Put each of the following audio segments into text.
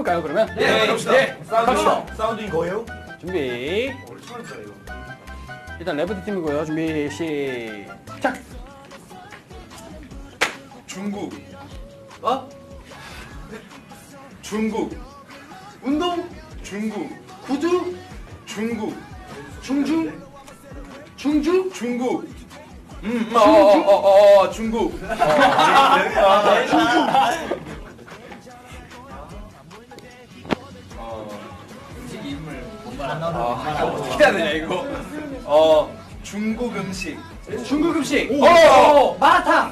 해볼까요 그러면? 네, 네, 갑시다. 사운드인 거예요? 준비. 일단 레프트 팀이고요. 준비 시작. 중국. 어? 중국. 운동? 중국. 구두? 중국. 중주? 중주? 중국. 중국. 음식 인물 어떻게 해야 되냐 이거. 중국 음식. 중국 음식. 마라탕.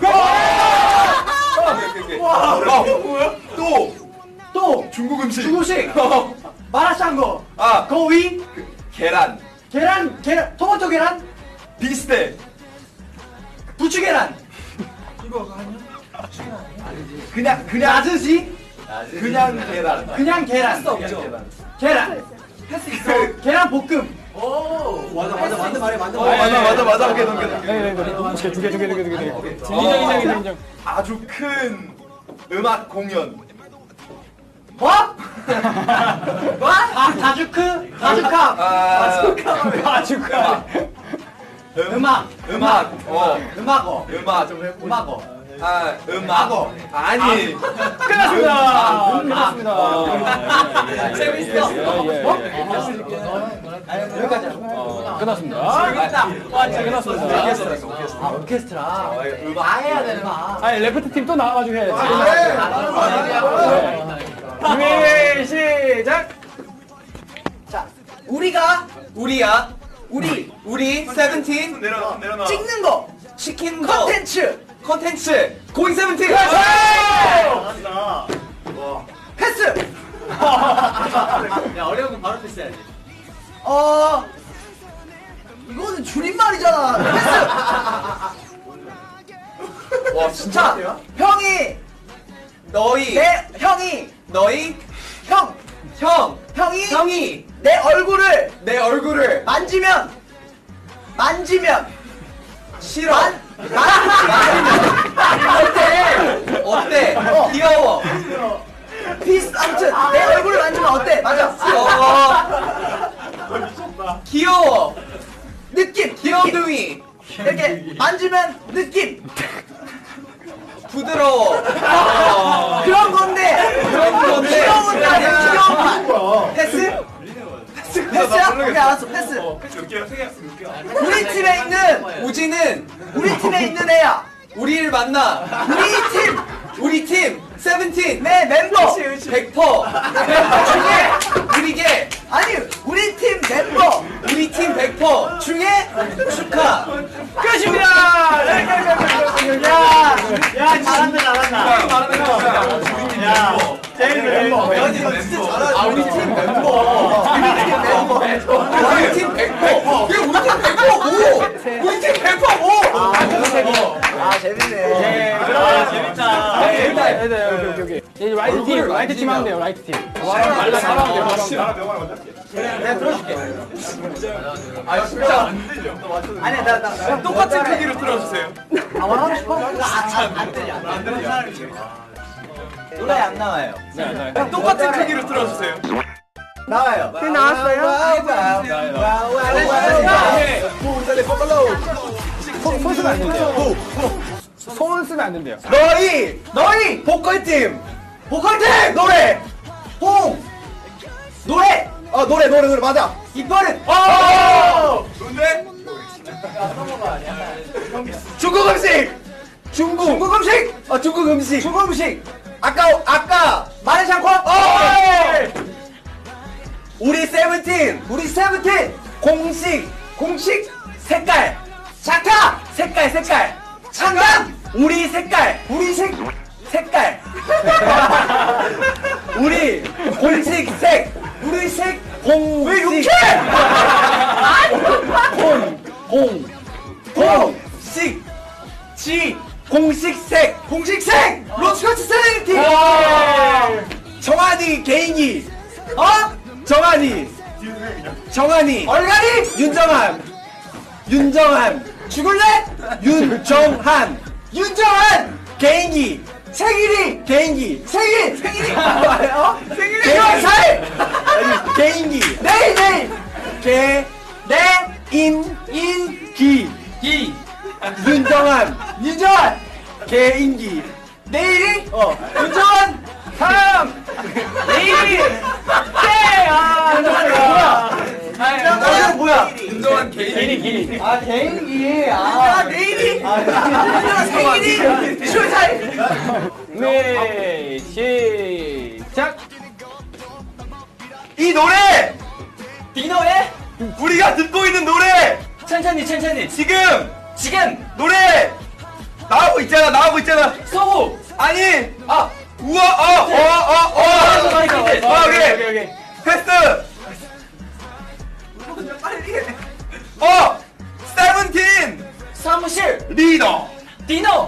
뭐야? 또 중국 음식. 중국식. 마라샹궈. 아, 거위. 계란. 계란. 토마토 계란. 비슷해. 부추 계란. 그냥 아저씨. 그냥 계란. 그냥 계란. 계란. 할수 있어. 계란 볶음. 맞아. 오케이. 네, 두 개. 인정. 아주 큰 음악 공연. 뭐? 뭐? 가주크? 가주캅. 바주카. 음악. 음악어. 음악어. 아니. 끝났습니다. 재밌어. 여기까지. 끝났습니다. 끝났습니다. 오케스트라. 음악. 해야 되는 거. 아니 레프트 팀 또 나와가지고 해야지. 준비 시작. 자, 우리야 우리 세븐틴 내려놔. 찍는 거 시킨 거 컨텐츠 고잉 세븐틴. 패스. 야 어려운 건 바로 패스해야지. 이거는 줄임말이잖아. 패스. 와 진짜? 형이 너희 내 형이 너희 형이 내 얼굴을 내 얼굴을 만지면 싫어. 어때? 귀여워. 피스 아무튼 내 얼굴을 만지면 어때? 맞아. 귀여워. 느낌. 귀여둥이. 이렇게 만지면 느낌. 부드러워. 그런 건데. 귀여운 날에 귀여운 말. 패스? 패스야? 오케이 알았어 패스. 우리 팀에 있는 애야. 우리를 만나. 우리 팀 세븐틴 내 멤버 100% 중에 우리게 아니 우리 팀 멤버 우리 팀 100% 중에 축하. 끝입니다. 야 잘한다. 야 제일 멤버. 아 우리 팀 멤버. 우리 팀 100%. 왜 우리 팀 100% 뭐? 우리 팀 100% 뭐? 아 재밌네. 재밌다. 오케이. 이제 라이트 팀 하면 돼요. 라이트 팀. 말라 따라하면 돼요. 내가 들어줄게. 아 진짜 안 들려. 아니 나 똑같은 크기로 틀어주세요. 하고 싶어? 안 들려. 노래 안 나와요. 똑같은 크기로 틀어주세요. 나와요. 나왔어요? 손 쓰면 안 된대요. 손 쓰면 안 된대요. 너희 보컬팀 노래 노래 맞아. 이빨은 좋은데? 중국 음식. 아까 마라샹궈. 우리 세븐틴 공식 색깔 자카 색깔 창강 우리 색깔 우리 공식 색 공식 왜 욕해? 공식 색 로스커츠 세레니티. 정한이 개인기 정한이 얼갈이 윤정한 죽을래 윤정한 개인기 생일이 개인기. 생일이 뭐예요? 생일이 아니, 개인기. 내일 인기. 기. 윤정한. 유전 개인기. 내일이 윤정한. 3. 2. 뭐야? 윤정한 개인. 길이. 아 개인기 내일이 생일이 출사일 네, 시작. 이 노래 디노의 우리가 듣고 있는 노래 천천히 지금 지금 노래 나오고 있잖아. 소호 아니 아 우와 오케이. 패스 세븐틴 사무실 리더 디노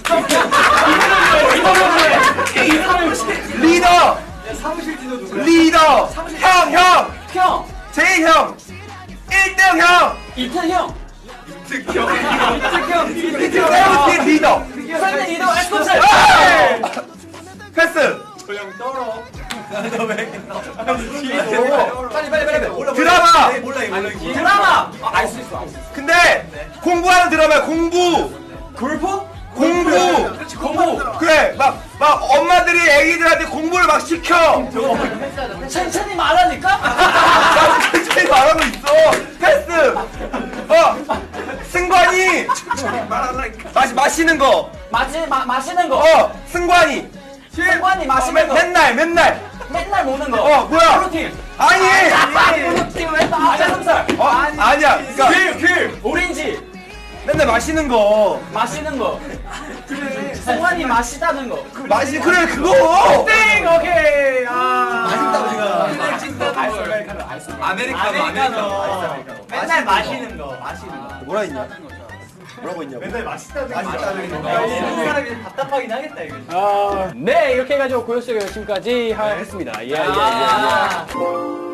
리더 형 형 제이 형 1등 형 이태 형 세븐틴 리더 선배 리더 에스코트 패스 조용 떨어. 드라마 드라마 알 수 있어 근데 공부하는 드라마야 공부 공부 그래 막 엄마들이 애기들한테 공부를 막 시켜 천천히 말하니까 나도 천천히 말하고 있어 패스 승관이 마시는 거 마시는 거 승관이 승관이 마시는 거 맨날 맨날 먹는 거 뭐야 프로틴 아니 프로틴 맨날 아자삼살 아니야 그러니까 귤 오렌지 맨날 마시는 거 마시는 거 승관이 마시다는 거 그래 그거 땡. 오케이. 아메리카노. 맨날 마시는 거 뭐라 했냐 뭐라고 했냐고 사람이 답답하긴 하겠다 이거 네, 이렇게 해가지고 고요스가 지금까지 했습니다. 예.